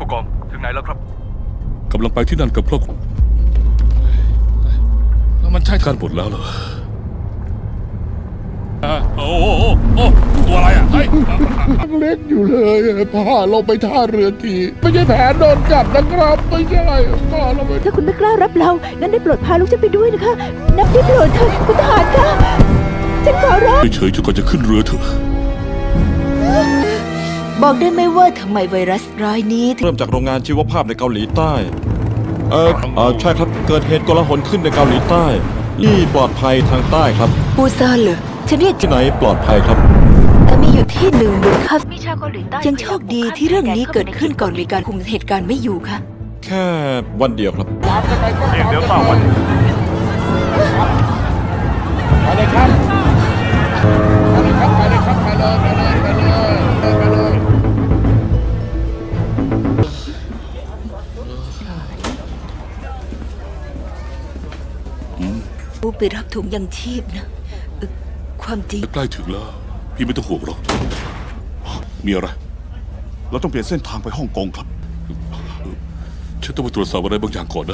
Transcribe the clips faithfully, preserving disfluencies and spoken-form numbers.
กองถึงไหนแล้วครับกำลังไปที่นั่นกับพวกแล้วมันใช่ท่านหมดแล้วเหรอโอ้โหโอ้ตัวอะไรอ่ะเฮ้ยเล็กอยู่เลยพ่อลงไปท่าเรือทีไม่ใช่แผนโดนจับนะครับไม่ใช่พ่อลงไปถ้าคุณไม่กล้ารับเรานั้นได้โปรดพาลูกฉันไปด้วยนะคะนับได้โปรดเถอะคุณทหารคะฉันขอร้องเฉยๆจนกว่าจะขึ้นเรือเถอะบอกได้ไหมว่าทำไมไวรัสร้ายนี้เริ่มจากโรงงานชีวภาพในเกาหลีใต้เออเออใช่ครับเกิดเหตุโกลาหลขึ้นในเกาหลีใต้ที่ปลอดภัยทางใต้ครับปูซานเหรอฉันเรียกที่ไหนปลอดภัยครับแต่มีอยู่ที่หนึ่งบนคาบมีชาวเกาหลีใต้ยังโชคดีที่เรื่องนี้เกิดขึ้นก่อนมีการคุมเหตุการณ์ไม่อยู่ค่ะแค่วันเดียวครับเรียกเดี๋ยวเปล่าวันไปเลยครับไปเลยครับไปเลยครับไปเลยไปเลยไปเลยไปเลยผู้ไปรับถุงยังชีพนะความจริงใกล้ถึงแล้วพี่ไม่ต้องห่วงหรอกมีอะไรเราต้องเปลี่ยนเส้นทางไปฮ่องกงครับฉันต้องไปตรวจสอบอะไรบางอย่างก่อนนะ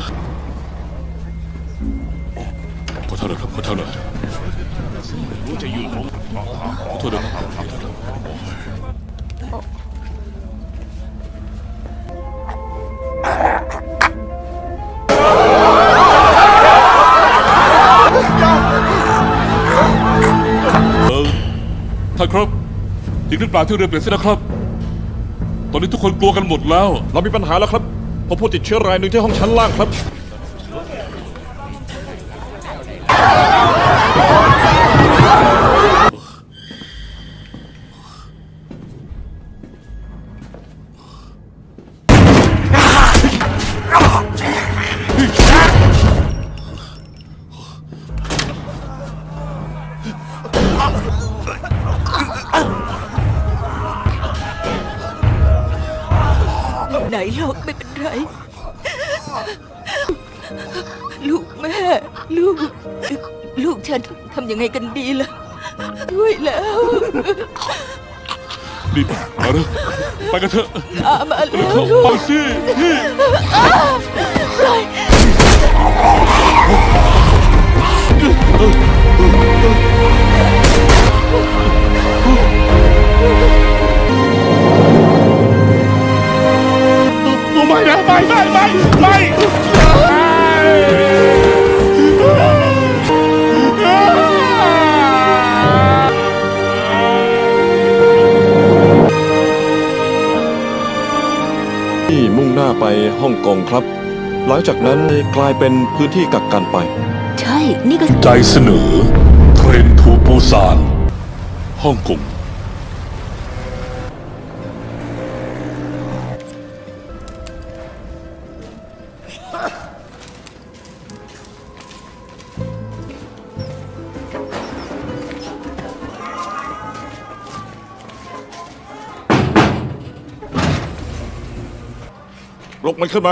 ขอโทษนะครับขอโทษนะจะอยู่ผมขอโทษนะครับท่านครับจริงหรือเปล่าที่เรือเปลี่ยนเส้นนะครับตอนนี้ทุกคนกลัวกันหมดแล้วเรามีปัญหาแล้วครับพบผู้ติดเชื้อรายหนึ่งที่ห้องชั้นล่างครับไหนหรอกไม่เป็นไรลูกแม่ลูกลูกฉันทำยังไงกันดีล่ะด้วยแล้วรีบมาเร็วไปกันเถอะมาเร็วไปสิพี่ไม่นะไม่ไม่ไม่ไม่ที่มุ่งหน้าไปฮ่องกงครับหลังจากนั้นกลายเป็นพื้นที่กักกันไปใช่นี่ก็ใจเสนอเทรนทูปูซานฮ่องกงลุกมันขึ้นมา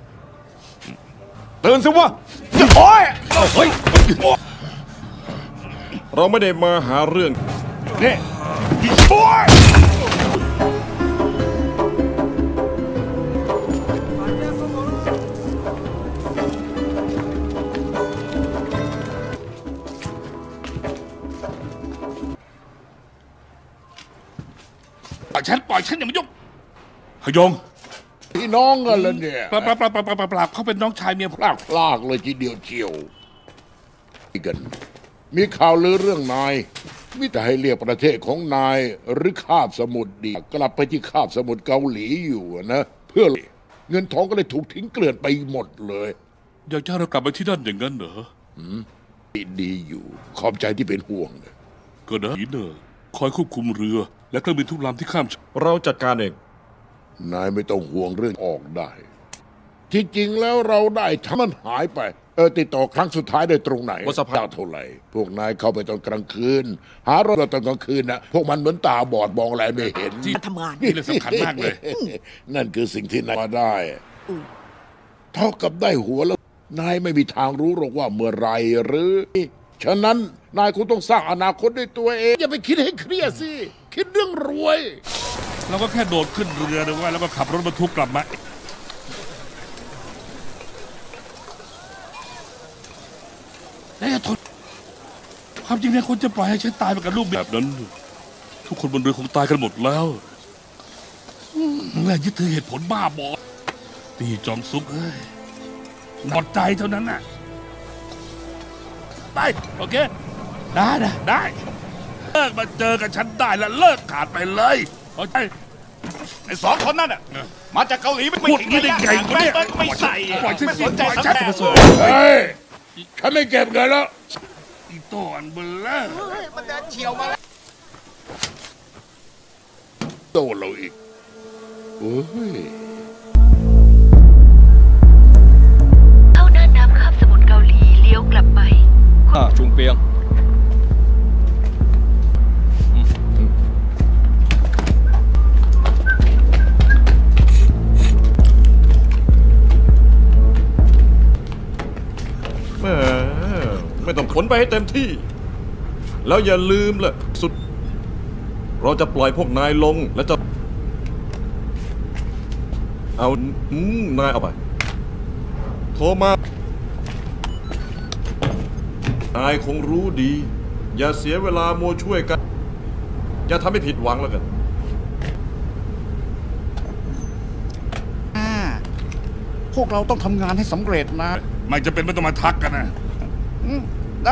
ตื่นสิวะโอ้ยเฮ้ยเราไม่ได้มาหาเรื่องนี่โอ้ยปล่อยฉันปล่อยฉันอย่ามายุ่งฮยองพี่น้องกันแล้วเนี่ยปลาปลาปลาปลาปลาปลาเขาเป็นน้องชายเมียพลากพลากเลยทีเดียวเชียวกันมีข่าวลือเรื่องนายมิแต่ให้เรียกประเทศของนายหรือคาบสมุทรดีกลับไปที่คาบสมุทรเกาหลีอยู่นะเพื่อเงินทองก็เลยถูกทิ้งเกลื่อนไปหมดเลยอยากจะเรากลับไปที่นั่นอย่างนั้นเหรอดีอยู่ขอบใจที่เป็นห่วงก็นะอีเนอร์คอยควบคุมเรือและเครื่องบินทุกลำที่ข้ามเราจัดการเองนายไม่ต้องห่วงเรื่องออกได้ที่จริงแล้วเราได้ทั้งมันหายไปเออติดต่อครั้งสุดท้ายได้ตรงไหนว่าสภาพเท่าไหร่พวกนายเข้าไปตอนกลางคืนหารถตอนกลางคืนนะพวกมันเหมือนตาบอดมองอะไรไม่เห็นที่ทำงานนี่เลยสำคัญมากเลยนั่นคือสิ่งที่นายมาได้เท่ากับได้หัวแล้วนายไม่มีทางรู้หรอกว่าเมื่อไรหรือฉะนั้นนายคงต้องสร้างอนาคตด้วยตัวเองอย่าไปคิดให้เครียดสิคิดเรื่องรวยเราก็แค่โดดขึ้นเรือนะว่าแล้วก็ขับรถบรรทุกกลับมาความจริงเนี่ยคนจะปล่อยให้ฉันตายไปกับลูกแบบนั้น ทุกคนบนเรือคงตายกันหมดแล้วแม่ยึดถือเหตุผลบ้าบอตีจอมซุกเอ้ยหมดใจเท่านั้นน่ะได้โอเคได้นะได้เลิกมาเจอกับฉันได้แล้วเลิกขาดไปเลยเข้าใจไอ้สองคนนั่นอ่ะ มาจากเกาหลีไม่พูดไม่ได้ไงแม่เนี่ยเปิ้ลก็ไม่ใส่ปล่อยฉันไม่สนใจปล่อยสักฉันแอะเลยเฮ้ย ฉันไม่เก็บเงินแล้วอีโต้อันเบลเลอร์มันเดินเฉียวมาโดนเราอีกโอ้ยเข้าน่านน้ำคาบสมุทรเกาหลีเลี้ยวกลับไปอ่าชุงเปียงแหมไม่ต้องขนไปให้เต็มที่ แล้วอย่าลืมล่ะสุด เราจะปล่อยพวกนายลงและจะเอาอืมนายเอาไป โทรมา นายคงรู้ดี อย่าเสียเวลาโมวช่วยกัน อย่าทำให้ผิดหวังแล้วกันพวกเราต้องทำงานให้สำเร็จนะไม่จะเป็นไม่ต้องมาทักกันนะอืมได้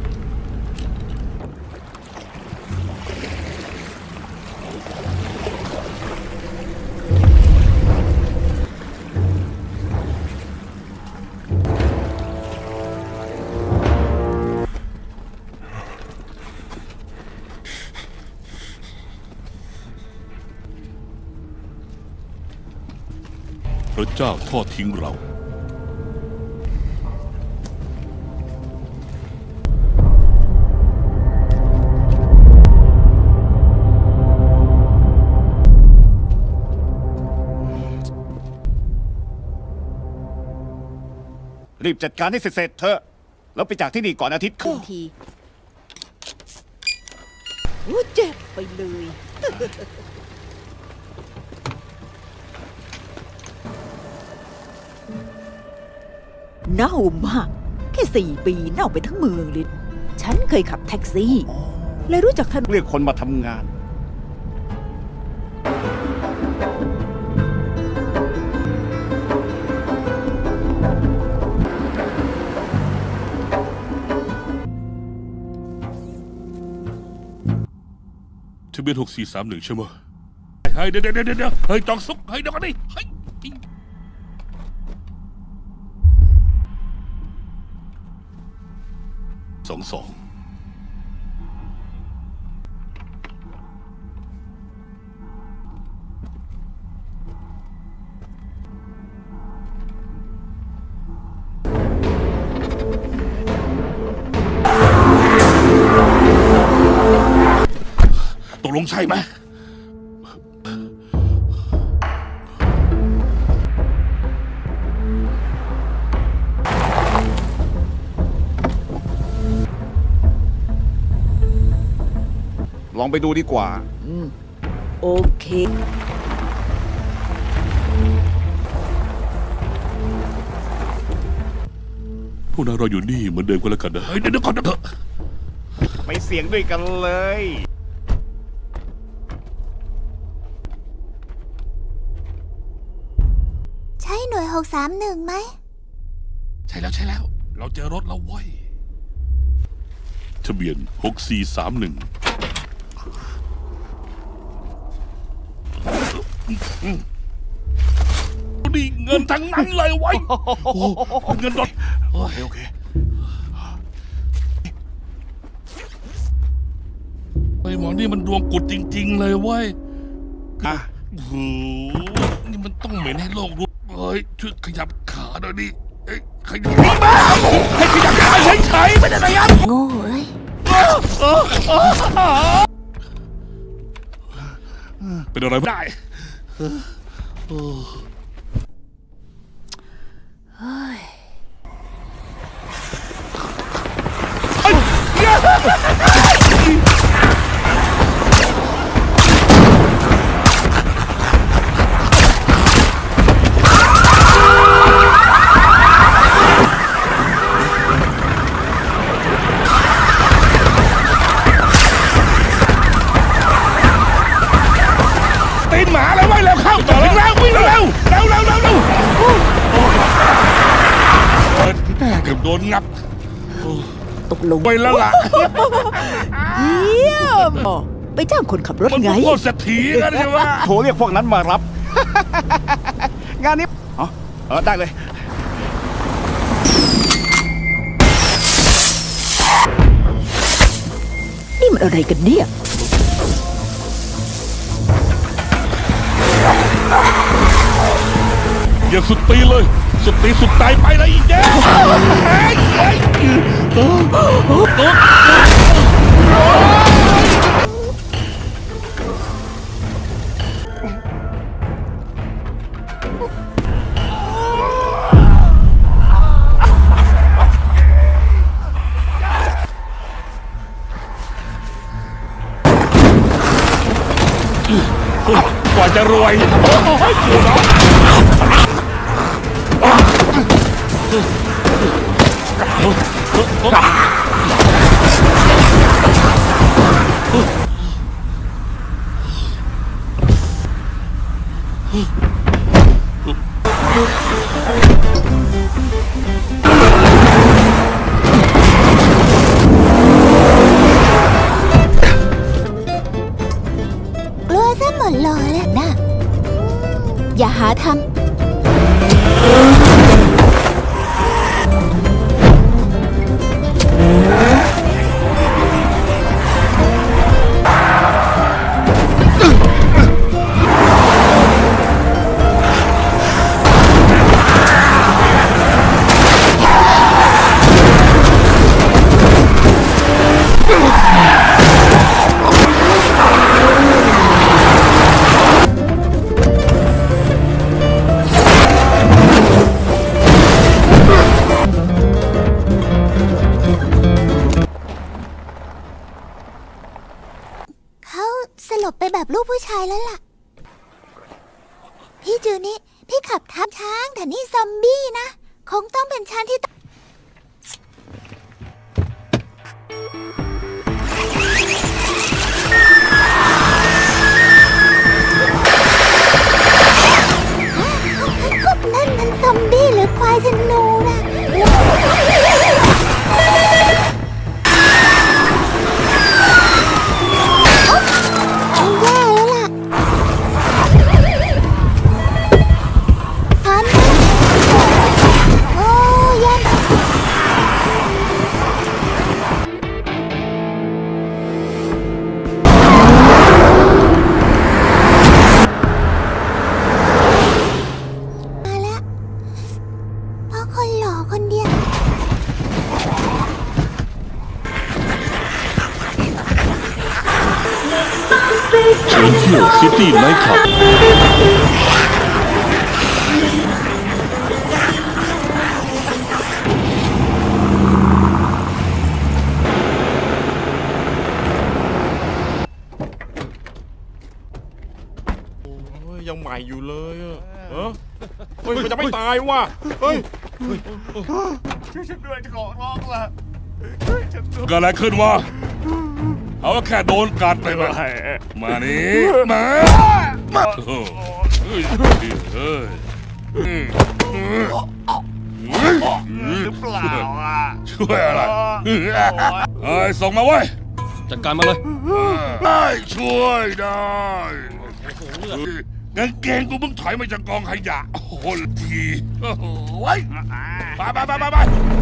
พระเจ้าทอดทิ้งเรารีบจัดการให้เสร็จๆเถอะ แล้วไปจากที่นี่ก่อนอาทิตย์ครึ่งทีโอ้เจ็บไปเลย เน่ามาก แค่สี่ปีเน่าไปทั้งเมืองเลย ฉันเคยขับแท็กซี่ เลยรู้จักถนนเรียกคนมาทำงานทะเบียนหกสี่สามหนึ่งใช่ไหมเฮ้ยเดี๋ยวเดี๋ยวเดี๋ยวเฮ้ยจองซุกเฮ้ยเดี๋ยวก่อนดิเฮ้ยสองสองตกลงใช่ไหมลองไปดูดีกว่าโอเคพวกนายรออยู่นี่เหมือนเดิมก็แล้วกันนะเฮ้ยเดี๋ยวเดี๋ยวก่อนนะเถอะไปเสี่ยงด้วยกันเลยใช่หน่วยหกสามหนึ่งไหมใช่แล้วใช่แล้ว เราเจอรถแล้วเว้ยทะเบียนหกสี่สามหนึ่งนี่เงินทั้งนั้นเลยเว้ยโอ้เงินรถโอเคโอเคไอ้หมอนี่มันดวงกุดจริงๆเลยเว้ยอ่ะโอ้โหนี่มันต้องเหม็นให้โลกรู้เฮ้ยช่วยขยับขาหน่อยดิเอ้ยขยับบ้าให้ขยับขาเฉยๆไม่ได้ไรครับโง่เอ้ยเป็นอะไรไม่ได้เโดนงับตกลงไปแล้วล่ะเยี่ยมไปจ้างคนขับรถมันไงพวกเศรษฐีกันใช่ไหมโทรเรียกพวกนั้นมารับ งานนี้อ๋อเออได้เลยนี่มันอะไรกันเนี่ยอย่าสุดตีเลย สุดตีสุดใจไปเลยอีกแก กว่าจะรวยกลัวซะหมดเลยแหละนะอย่าหาทำ เขาสลบไปแบบลูกผู้ชายแล้วล่ะ พี่จูนี่ พี่ขับทับช้างแต่นี่ซอมบี้นะ คงต้องเป็นช้างที่ตนั่นมันซอมบี้หรือควายธนูนะแย่แล้วล่ะพันโอ้ยันมาละเพราะคนหล่อคนเดียวเชิญเที่ยวซิตี้ไนท์คลับยังใหม่อยู่เลยอะเออเฮ้ยมันจะไม่ตายว่ะเฮ้ยช่วยฉันด้วยจะขอร้องละเกิดอะไรขึ้นวะเอาแค่โดนกัดไปมามานี่มามาโอ้เฮ้ยเฮ้ยหรือเปล่าอ่ะช่วยอะไรเฮ้ยส่งมาเว้ยจัดการมาเลยได้ช่วยได้กางเกงกูมึงถอยมาจากกองขยะโอ้โหทีโอ้โหไว้ไปไปไปไปไป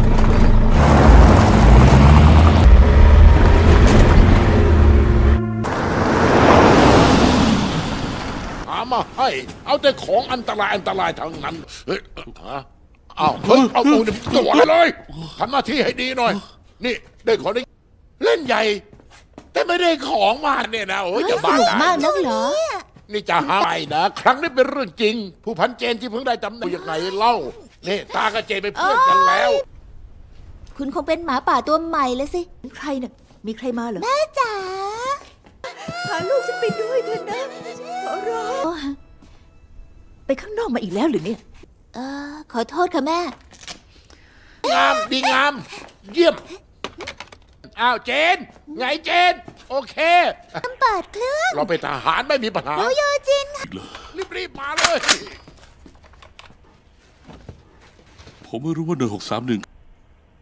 หามาให้ เอาแต่ของอันตรายอันตรายทั้งนั้น เฮ้ยฮะอ้าวเฮ้ยเอาโอ้ยตัวเลยทำหน้าที่ให้ดีหน่อย นี่ได้ของได้เล่นใหญ่ แต่ไม่ได้ของมาเนี่ยนะโอ้ยจะบ้าสนุกตายมากนักเหรอนี่จะหาไม่นะ ครั้งนี้เป็นเรื่องจริง ผู้พันเจนที่เพิ่งได้ตำแหน่งยังไงเล่านี่ตากับเจนเป็นเพื่อนกันแล้วคุณคงเป็นหมาป่าตัวใหม่เลยสิใครน่ะ มีใครมาเหรอแม่จ๋าพาลูกฉันไปด้วยเถอะนะขอร้องไปข้างนอกมาอีกแล้วหรือเนี่ยเออขอโทษค่ะแม่งามดีงาม เยี่ยม อ้าวเจน ไงเจน โอเคเปิดเครื่องเราเป็นทหารไม่มีปัญหาโยโยจินค่ะรีบๆมาเลยผมไม่รู้ว่าหนึ่งหกสามหนึ่ง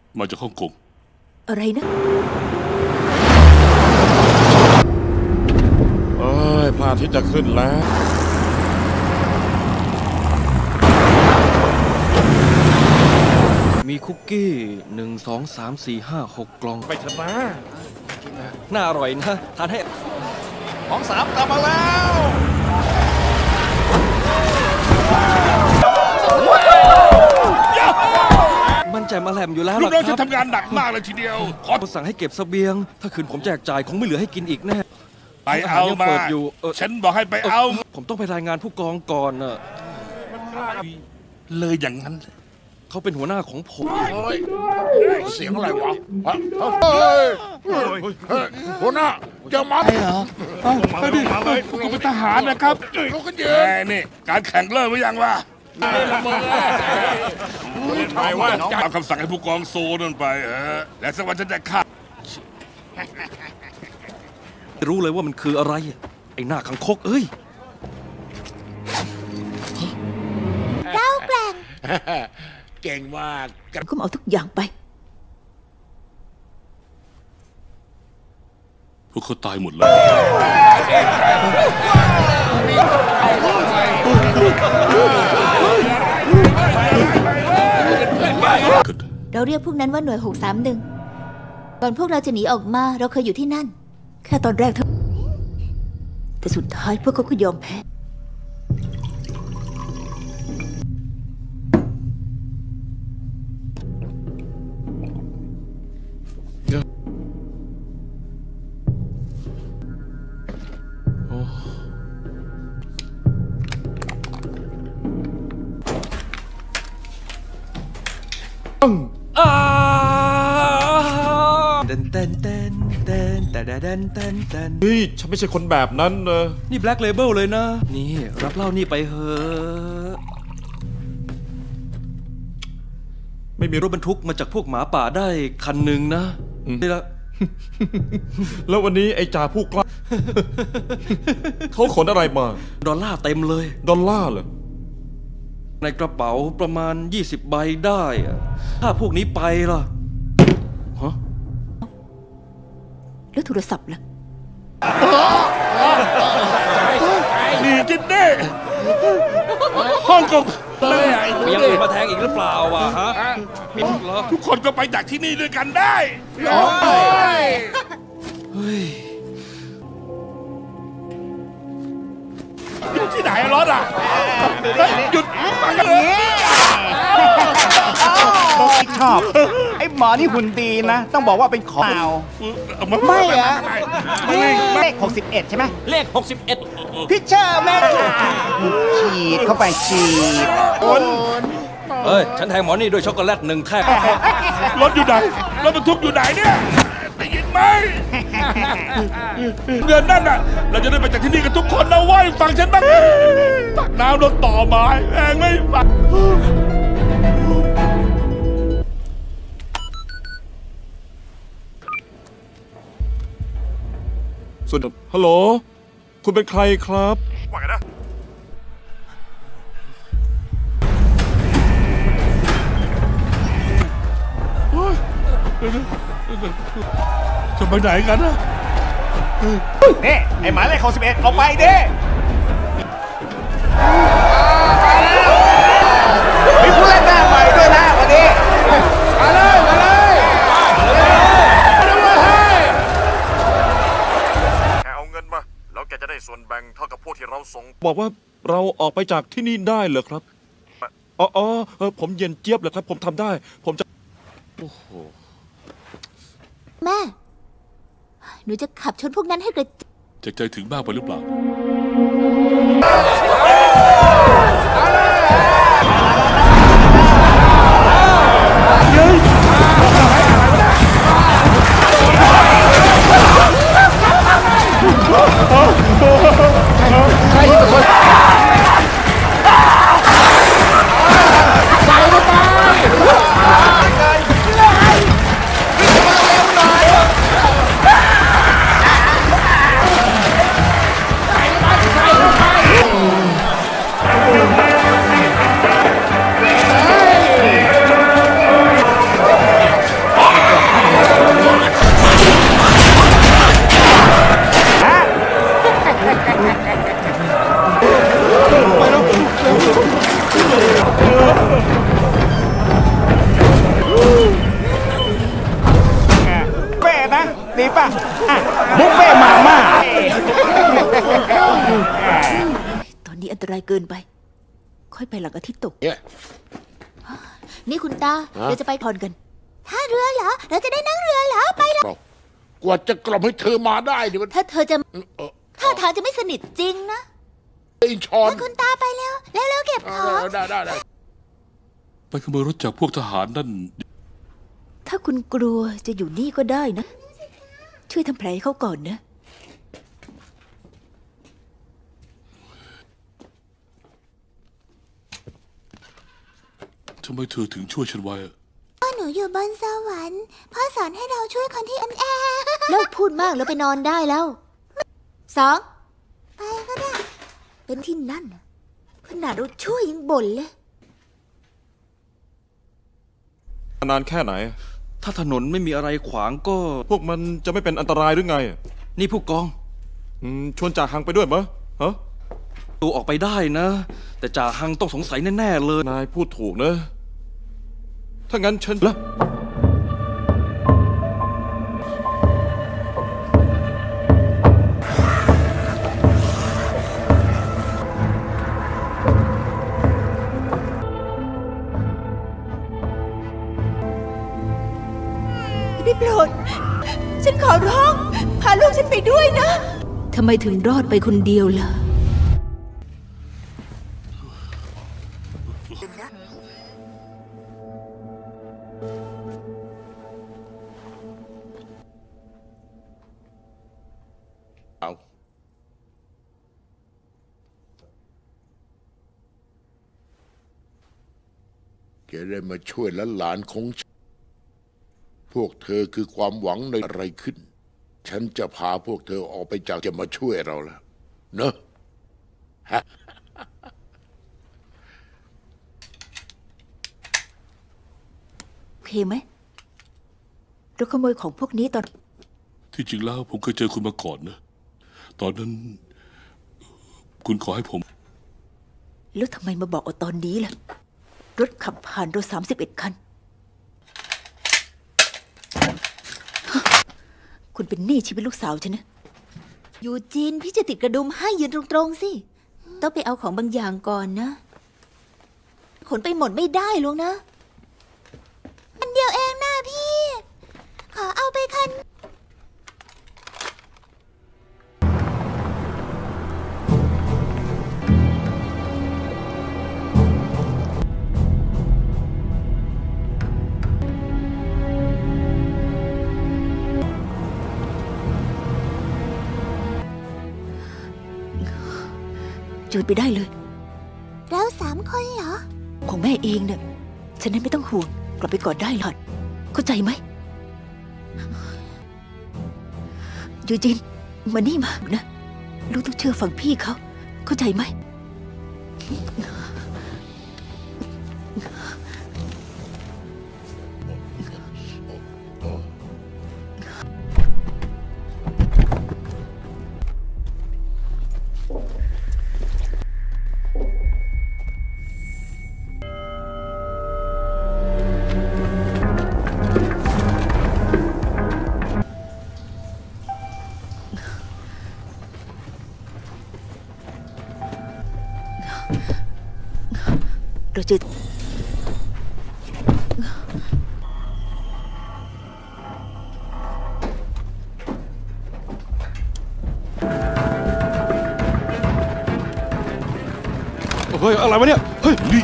มาจากฮ่องกงอะไรนะเอ้ยพระอาทิตย์จะขึ้นแล้วมีคุกกี้หนึ่งสองสามสี่ห้าหกกล่องไปชนะน่าอร่อยนะทานให้ของสามกลับมาแล้วมันใจมาแหลมอยู่แล้วลูกน้องคฉัรันทำงานหนักมากเลยทีเดียว ขอสั่งให้เก็บเสบียง ถ้าคืนผมแจกจ่ายคงไม่เหลือให้กินอีกแน่ไปเอายังมาเปิดอยู่เออฉันบอกให้ไปเอาผมต้องไปรายงานผู้กองก่อนน่ะเลยอย่างนั้นเขาเป็นหัวหน้าของผมเสียงอะไรวะฮะเฮ้ยเฮ้ยเฮ้ยหัวหน้าจะมาเหรอเอ้าเฮ้ยนี่ผมเป็นทหารนะครับลุกขึ้นยืนเอ้ยนี่การแข่งเริ่มหรือยังวะไปว่าตามคำสั่งให้ผู้กองโซนั่นไปเออและสักวันฉันจะฆ่ารู้เลยว่ามันคืออะไร ไอ้หน้าคังคกเอ้ยเจ้าแกร่งเก่งมากก็มาเอาทุกอย่างไปพวกเขาตายหมดแล้วเราเรียกพวกนั้นว่าหน่วยหกสามหนึ่งก่อนพวกเราจะหนีออกมาเราเคยอยู่ที่นั่นแค่ตอนแรกเท่าแต่สุดท้ายพวกเขาก็ยอมแพ้อ่าเต้นเต้นเต้นเต้นแต่เต้นเต้นเต้นเฮ้ยฉันไม่ใช่คนแบบนั้นนะนี่แบล็กเลเบลเลยนะ นี่รับเหล้านี่ไปเถอะ ไม่มีรถบรรทุกมาจากพวกหมาป่าได้คันหนึ่งนะนี่ละแล้ววันนี้ไอ้จ่าผู้กล้า เขาขนอะไรมาดอลลาร์เต็มเลยดอลลาร์เหรอในกระเป๋าประมาณยี่สิบใบได้อะถ้าพวกนี้ไปล่ะฮะแล้วโทรศัพท์ล่ะนี่จินนี่ฮ่องกงเลยมีอย่างอื่นมาแทงอีกหรือเปล่าวะฮะมีเหรอทุกคนก็ไปจากที่นี่ด้วยกันได้เฮ้ยที่ไหนรถอ่ะเฮ้ยหยุดฟังกันเลยชอบ ไอ้หมอนี่หุ่นดีนะ ต้องบอกว่าเป็นของเอามาไม่อะไม่ไม่ไม่เลขหกสิบเอ็ดใช่ไหมเลขหกสิบเอ็ดพิชเชอร์แม่ฉีดเข้าไปฉีดคนเอ้ย ฉันแทงหมอนี่ด้วยช็อกโกแลตหนึ่งแท่งรถอยู่ไหนรถบรรทุกอยู่ไหนเนี่ยได้ยินไหมเดือนนั่นน่ะ เราจะได้ไปจากที่นี่กันทุกคนนะเว้ยฟังฉันบ้างตักน้ำรถต่อไม้แองไม่ฟังส่วนฮัลโหล คุณเป็นใครครับว่าไงนะจะไปไหนกันนะนี่ไอ้หมายเลขหกสิบเอ็ดออกไปเด้มีผู้เล่นหน้าใหม่ด้วยนะวันนี้มาเลยมาเลยแกเอาเงินมา แล้วแกจะได้ส่วนแบ่งเท่ากับพวกที่เราส่งบอกว่าเราออกไปจากที่นี่ได้เหรอครับ อ๋ออ๋อเออผมเย็นเจี๊ยบเลยครับ ผมทำได้ ผมจะแม่ หนูจะขับชนพวกนั้นให้กระจจะใจถึงบ้างไปหรือเปล่ากอันตรายเกินไป ค่อยไปหลังอาทิตย์ตกเนี่ยนี่คุณตาฮะเดี๋ยวจะไปผ่อนกันท่าเรือเหรอ เราจะได้นั่งเรือเหรอ ไปเลยกว่าจะกล่อมให้เธอมาได้ดิมันถ้าเธอจะเออท่าทางจะไม่สนิทจริงนะอินชอนงั้นคุณตาไปแล้วแล้วเราเก็บเอของอได้ได้ได้ไปขโมยรถจากพวกทหารนั่นถ้าคุณกลัวจะอยู่นี่ก็ได้นะ ช่วยทำแผลให้เขาก่อนนะทำไมเธอถึงช่วยฉันไว้อะพ่อหนูอยู่บนสวรรค์พ่อสอนให้เราช่วยคนที่อ่อนแอเลิกพูดมากแล้วไปนอนได้แล้วสองไปก็ได้ เป็นที่นั่นน่ะขนาดเราช่วยยังบ่นเลยนานแค่ไหนถ้าถนนไม่มีอะไรขวางก็พวกมันจะไม่เป็นอันตรายหรือไงนี่ผู้กองอืมชวนจ่าฮังไปด้วยมะฮะตัวออกไปได้นะ แต่จ่าฮังต้องสงสัยแน่ๆเลยนายพูดถูกนะ ถ้างั้นฉันละได้โปรด ฉันขอร้อง พาลูกฉันไปด้วยนะ ทำไมถึงรอดไปคนเดียวล่ะเอาแกได้มาช่วยหลานๆของฉันพวกเธอคือความหวังในอะไรขึ้น ฉันจะพาพวกเธอออกไปจากจะมาช่วยเราแล้วเนอะฮะโอเคไหม เราขโมยของพวกนี้ตอนที่จริงแล้วผมเคยเจอคุณมาก่อนนะ ตอนนั้น คุณขอให้ผมแล้วทำไมมาบอกเอาตอนนี้ล่ะ รถขับผ่านเราสามสิบเอ็ดคัน คุณเป็นหนี้ชีวิตลูกสาวฉันนะยูจีนพี่จะติดกระดุมให้ยืนตรงๆสิ ต้องไปเอาของบางอย่างก่อนนะ ขนไปหมดไม่ได้หรอกนะ อันเดียวเองนะพี่ ขอเอาไปคันจูดไปได้เลยเราสามคนเหรอของแม่เองเนี่ยฉะนั้นไม่ต้องห่วง กลับไปก่อนได้หลอด เข้าใจไหมยูจิน มานี่มานะ ลูกต้องเชื่อฟังพี่เขา เข้าใจไหม เราจะเฮ้ย อะไรวะเนี่ย เฮ้ยนี่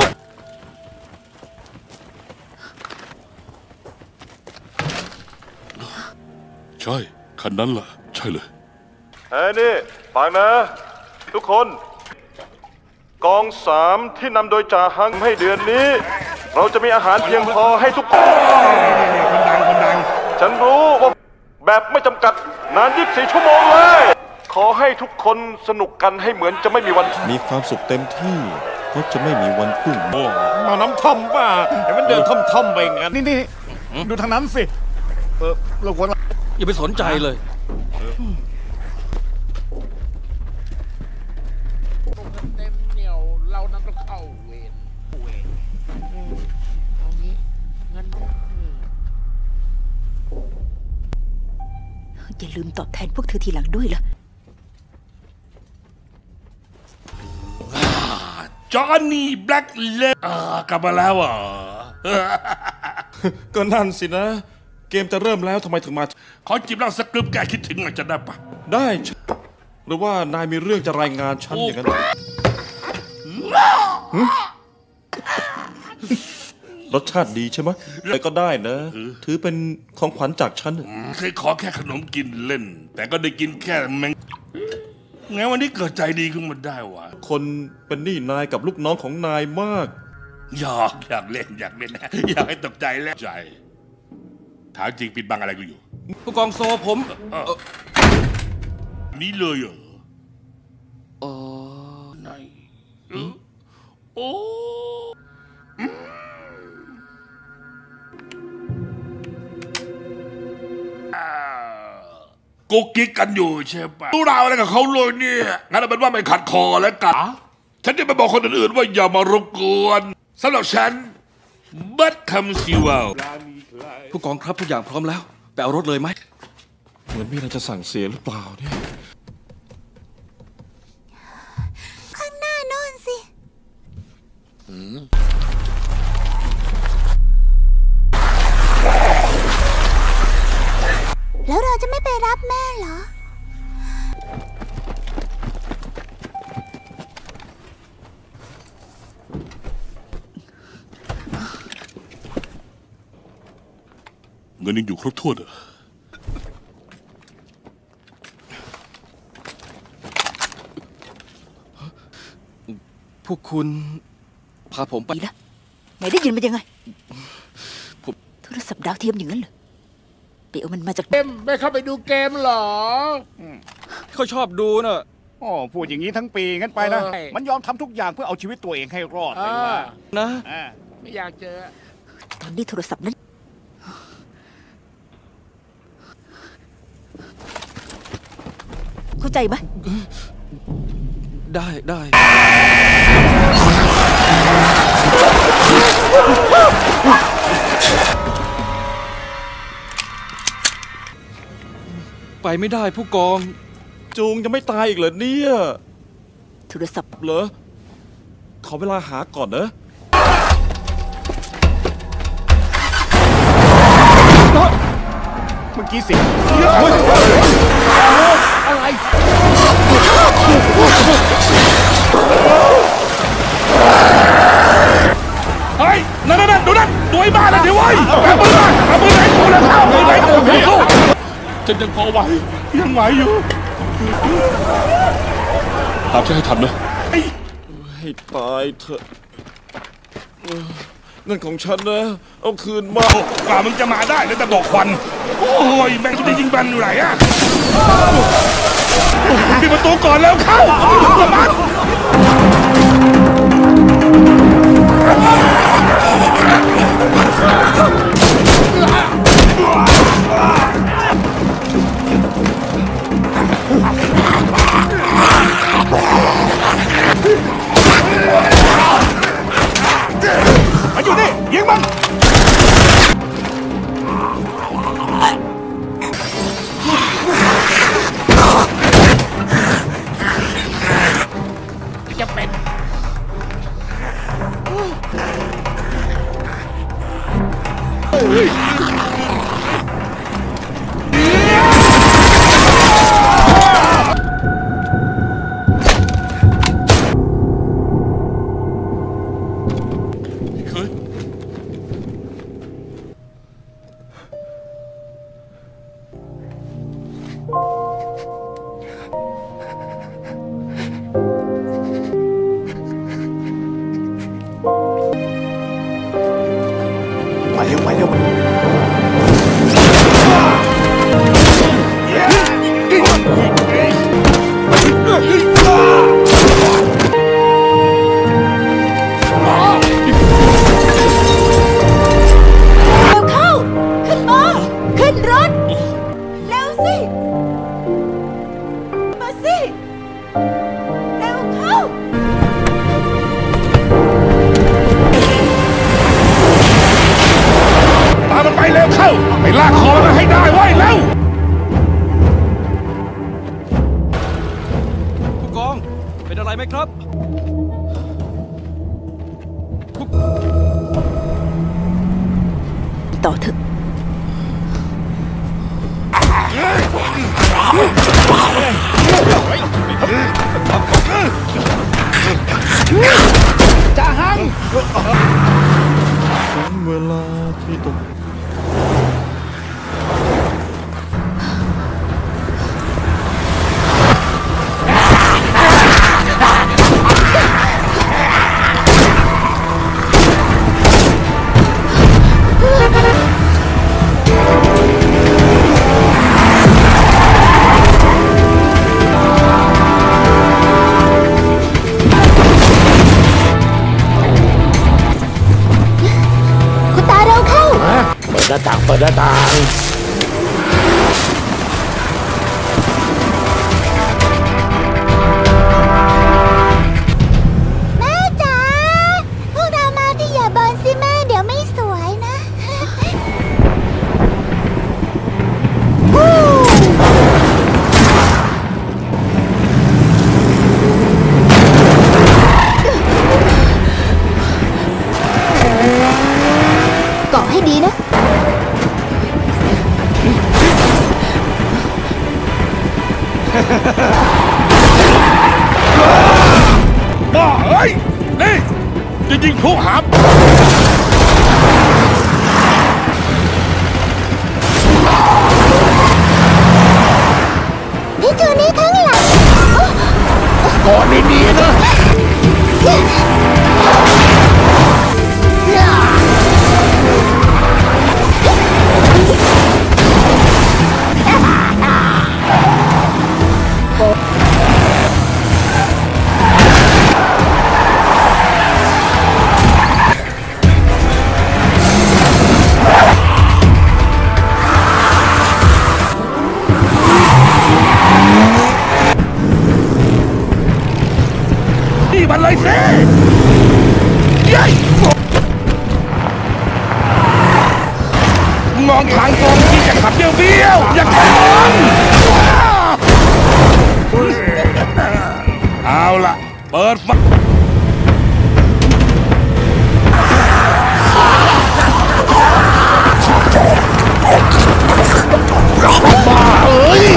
ใช่คันนั้นล่ะ ใช่เลยเฮ้ยนี่ฟังนะ ทุกคน กองสามที่นำโดยจ่าฮังให้เดือนนี้ เราจะมีอาหารเพียงพอให้ทุกคนคนดังคนดังฉันรู้ว่าแบบไม่จำกัดนานยี่สิบสี่ชั่วโมงเลย ขอให้ทุกคนสนุกกันให้เหมือนจะไม่มีวันมีความสุขเต็มที่เพราะจะไม่มีวันพรุ่งนี้มาน้ำท่อมป่ะเห็นมันเดินท่อมท่อมๆไปงั้นนี่นี่ดูทางนั้นสิ เออเราควรอย่าไปสนใจเลยเต็มเหนียวเรานั้นต้องเข้าเวรเวรเอางี้งั้นอย่าลืมตอบแทนพวกเธอทีหลังด้วยล่ะจอห์นนี่แบล็กเลนกลับมาแล้วเหรอก็นั่นสินะ เกมจะเริ่มแล้วทำไมถึงมาขอจิบเหล้าสกรึปแกคิดถึงหน่อยจะได้ปะได้หรือว่านายมีเรื่องจะรายงานฉันอย่างนั้นเหรอหึรสชาติดีใช่ไหมอะไรก็ได้นะ ถือเป็นของขวัญจากฉันเคยขอแค่ขนมกินเล่น แต่ก็ได้กินแค่แมงไงวันนี้เกิดใจดีขึ้นมาได้วะคนเป็นหนี้นายกับลูกน้องของนายมากอยากอยากเล่นอยากเล่นนะอยากให้ตกใจแล้วใจถามจริงปิดบังอะไรกูอยู่ผู้กองโซผมเออนี่เลยเหรอเออไหนเออโอ้กูกิ๊กกันอยู่ใช่ปะรู้ราวอะไรกับเขาเลยเนี่ยงั้นเอาเป็นว่าไม่ขัดคอแล้วกันฉันจะไปบอกคนอื่นๆว่าอย่ามารบกวนสำหรับฉันบัดคำซิวาผู้กองครับทุกอย่างพร้อมแล้วไปเอารถเลยไหมเหมือนมีอะไรจะสั่งเสียหรือเปล่าเนี่ยข้างหน้าโน่นสิ แล้วเราจะไม่ไปรับแม่เหรอเงินยังอยู่ครบถ้วนเหรอพวกคุณพาผมไปดีนะไหนได้ยินมันยังไงผมโทรศัพท์ดาวเทียมอย่างนั้นเหรอไปเอามันมาจากเกมไม่เข้าไปดูเกมเหรอเขาชอบดูน่ะอ๋อพูดอย่างนี้ทั้งปีงั้นไปนะเออมันยอมทำทุกอย่างเพื่อเอาชีวิตตัวเองให้รอดเลยว่านะอ่าไม่อยากเจอตอนนี้โทรศัพท์นั้นเข้าใจไหมได้ได้ ไปไม่ได้ผู้กองจูงยังไม่ตายอีกเหรอเนี่ยโทรศัพท์เหรอ ขอเวลาหาก่อนนะเมื่อกี้สิอะไรเฮ้ยนั่นนั่นดูนั่นดูไอ้บ้านั่นเดี๋ยวไว้แป๊บมือแป๊บมือไหนกูแล้วเข้ามือไหนกูเข้าฉันยังพอไหวยังไหวอยู่ตามฉันให้ทันนะให้ตายเถอะเออเงินของฉันนะ เอาคืนมากว่ามึงจะมาได้แล้วแต่บอกควันโอ้ยแม่งจะยิงบันอยู่ไหนอะปิดประตูก่อนแล้วเข้าประมาณมาอยู่นี่ยิงมันจะเป็นเคยไปเร็วไปเร็วเร็วเข้า ขึ้นมา ขึ้นรถ เร็วสิ มาสิ เร็วเข้าตามมันไปเร็วเข้าไปลากคอมันมาให้ได้ไว้เร็วผู้กองเป็นอะไรไหมครับต่อเถอะจะหังถึงเวลาที่ต้องหน้าต่างเปิดหน้าต่างแม่จ๋าพวกเรามาที่อย่าบอลสิแม่เดี๋ยวไม่สวยนะ เกาะให้ดีนะบ้าเอ้ย นี่ จะยิงพลุหามพี่จูนี่ข้างหลังก่อนดีๆนะนี่มันเลยสิยัยมองทางตรงที่จะขับเบี้ยวๆอย่าขับเอาล่ะ เปิดไฟบ้าเอ้ย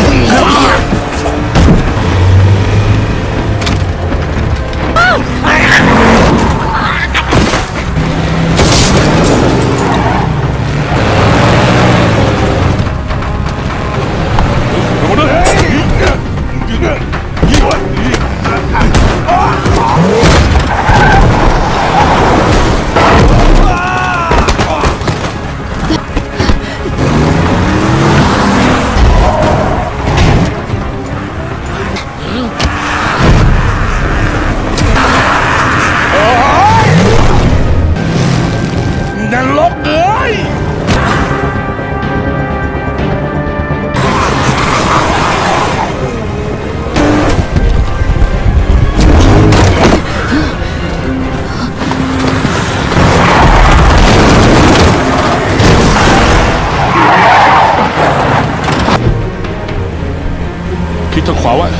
นรกเอ้ยคิดทางขวาไว้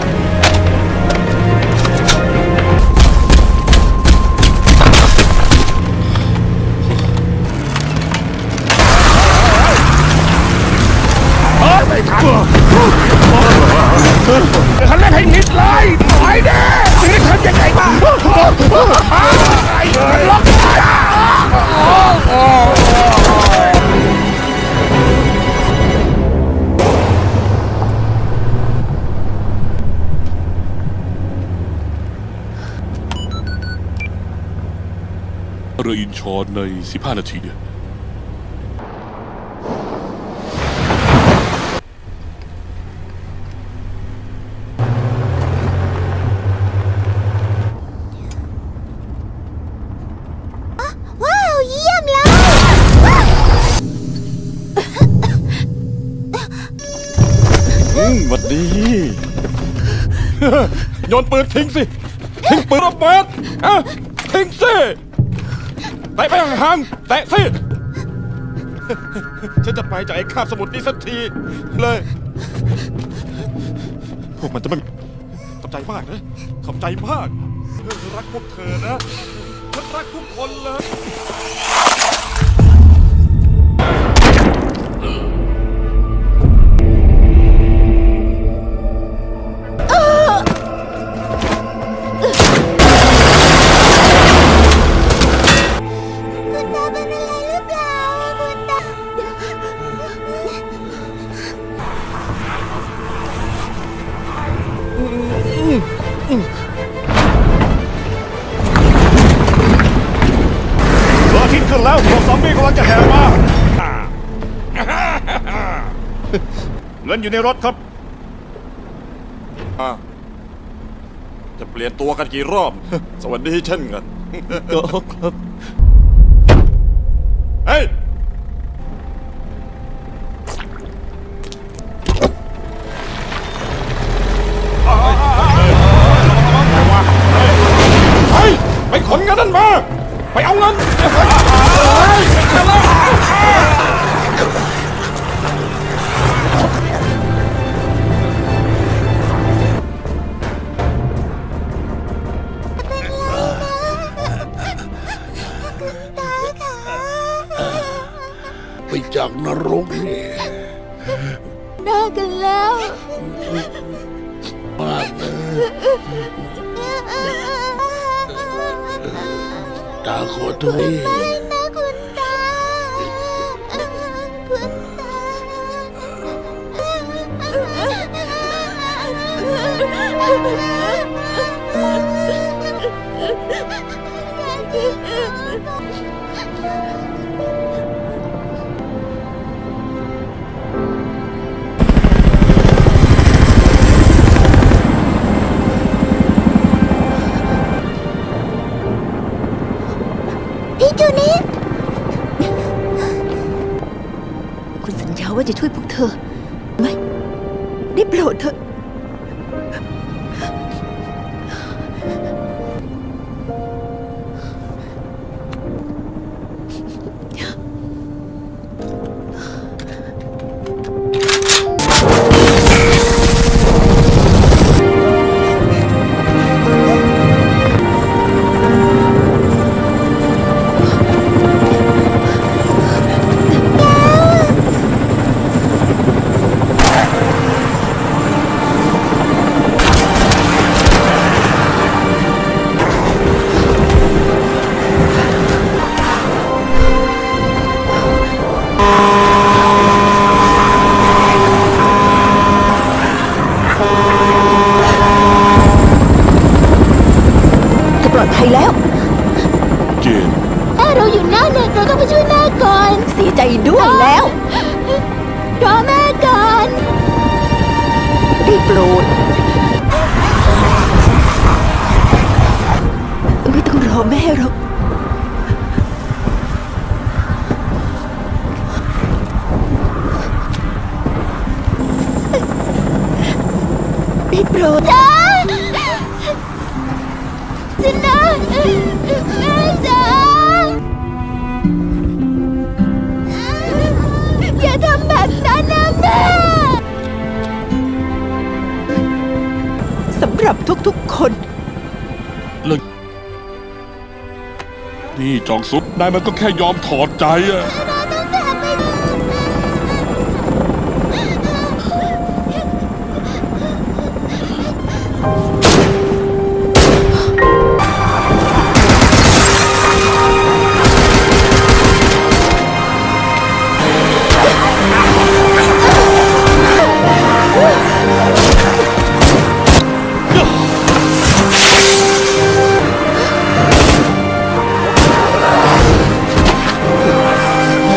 ไม่ทันคันเล่นให้มิดเลยไปเด้นี่ทำยังไงบ้างไอ้ล็อกเรืออินชอนในสิบห้านาทีเนี่ยว้าว เยี่ยมเลยอืมหวัดดี โยนปืนทิ้งสิ ทิ้งปืนระเบิดอ่ะทิ้งสิแตะไปห่างๆแตะสิ ฉันจะไปจากไอ้คาบสมุทรนี้สักทีเลย พวกมันจะไม่ขอบใจมากนะ ขอบใจมาก รักพวกเธอนะฉันรักทุกคนเลยคุณตาเป็นอะไรหรือเปล่าคุณตาดวงอาทิตย์ขึ้นแล้วพวกซอมบี้กำลังจะแห่มาเงินอยู่ในรถครับอ่าจะเปลี่ยนตัวกันกี่รอบ สวัสดีเช่นกันก็ครับเฮ้ยไปขนเงินนั่นมา ไปเอาเงินไปจากนรกนี่น่ากันแล้วมากนะตาขอโทษไม่นะคุณตา คุณตา พี่จูนี่คุณสัญญาว่าจะช่วยพวกเธอ ไม่ ได้โปรดเถอะ จะปลอดภัยแล้วเจนถ้าเราอยู่หน้าเน็ตเราต้องไปช่วยแม่ก่อน เสียใจด้วยแล้ว รอแม่ก่อนได้โปรด ไม่ต้องรอแม่หรอกได้โปรดจ้าจินนะแม่จ๋าอย่าทำแบบนั้นนะแม่สำหรับทุกๆคนนี่จองซุปนายมันก็แค่ยอมถอดใจอะเ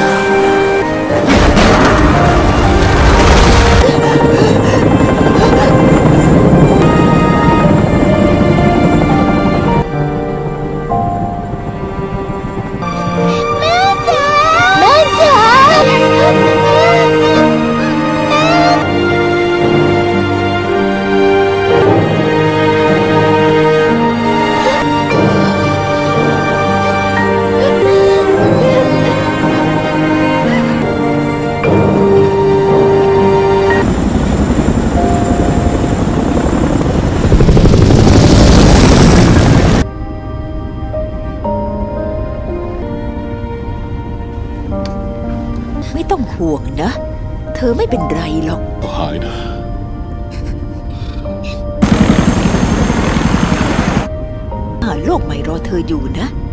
เธอไม่เป็นไรหรอกก็หายนะอ่าโลกใหม่รอเธออยู่นะ